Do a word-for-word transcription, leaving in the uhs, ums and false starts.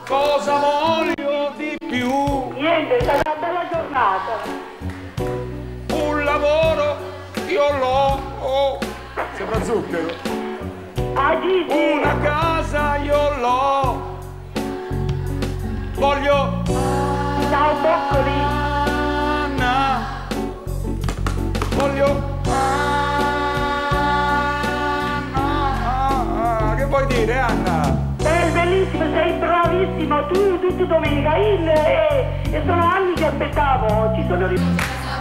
Cosa voglio di più? Niente, è stata una bella giornata. Un lavoro io l'ho. Oh. Sembra zucchero. Ah, Gigi. Una casa io l'ho. Voglio Ciao, boccoli. Anna. Voglio Anna. Che vuoi dire, Anna? Sei bellissimo, sei bravissimo. Tu, tutto domenica. Il, e, e sono anni che aspettavo. Ci sono riuscito.